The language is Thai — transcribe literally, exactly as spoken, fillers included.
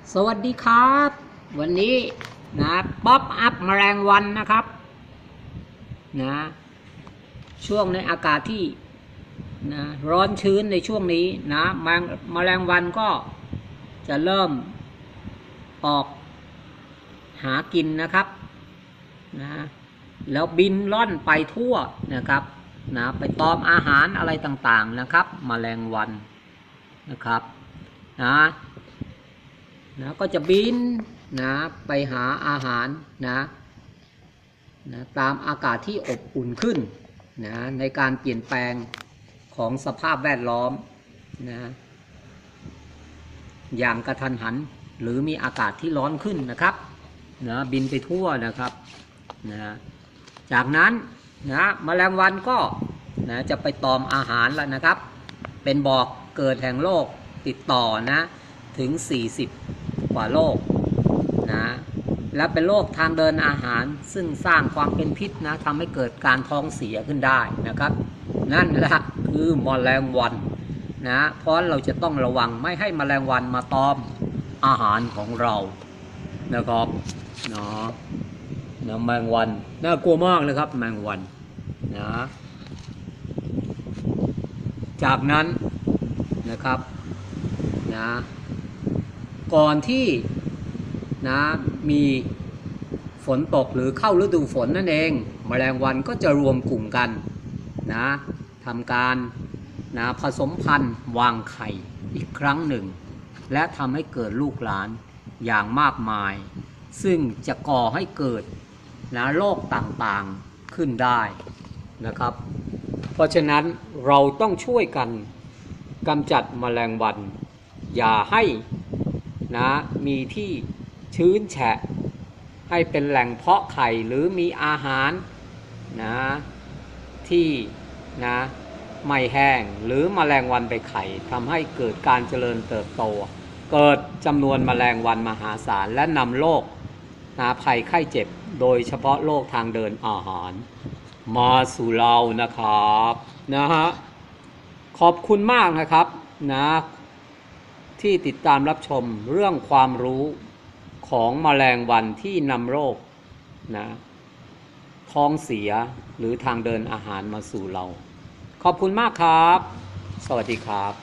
สวัสดีครับวันนี้นะป๊อปอัพแมลงวันนะครับนะช่วงในอากาศที่นะร้อนชื้นในช่วงนี้นะแมลงแมลงวันก็จะเริ่มออกหากินนะครับนะแล้วบินล่อนไปทั่วนะครับนะไปตอมอาหารอะไรต่างๆนะครับแมลงวันนะครับนะนะก็จะบินนะไปหาอาหารนะนะตามอากาศที่อบอุ่นขึ้นนะในการเปลี่ยนแปลงของสภาพแวดล้อมนะอย่างกระทันหันหรือมีอากาศที่ร้อนขึ้นนะครับนะบินไปทั่วนะครับนะจากนั้นนะแมลงวันก็นะจะไปตอมอาหารแล้วนะครับเป็นบ่อกเกิดแห่งโรคติดต่อนะถึงสี่สิบกว่าโรคนะและเป็นโรคทางเดินอาหารซึ่งสร้างความเป็นพิษนะทำให้เกิดการท้องเสียขึ้นได้นะครับนั่นแหละคือแมลงวันนะเพราะเราจะต้องระวังไม่ให้แมลงวันมาตอมอาหารของเรานะครับเนาะนะแมลงวันน่ากลัวมากเลยครับแมลงวันนะจากนั้นนะครับนะก่อนที่นะมีฝนตกหรือเข้าฤดูฝนนั่นเองแมลงวันก็จะรวมกลุ่มกันนะทำการนะผสมพันธุ์วางไข่อีกครั้งหนึ่งและทำให้เกิดลูกหลานอย่างมากมายซึ่งจะก่อให้เกิดนะโรคต่างๆขึ้นได้นะครับเพราะฉะนั้นเราต้องช่วยกันกำจัดแมลงวันอย่าให้นะมีที่ชื้นแฉะให้เป็นแหล่งเพาะไข่หรือมีอาหารนะที่นะไม่แห้งหรือแมลงวันไปไข่ทำให้เกิดการเจริญเติบโตเกิดจำนวนแมลงวันมหาศาลและนำโรคนะภัยไข้เจ็บโดยเฉพาะโรคทางเดินอาหารมาสู่เรานะครับนะฮะขอบคุณมากนะครับนะที่ติดตามรับชมเรื่องความรู้ของแมลงวันที่นำโรคนะท้องเสียหรือทางเดินอาหารมาสู่เราขอบคุณมากครับสวัสดีครับ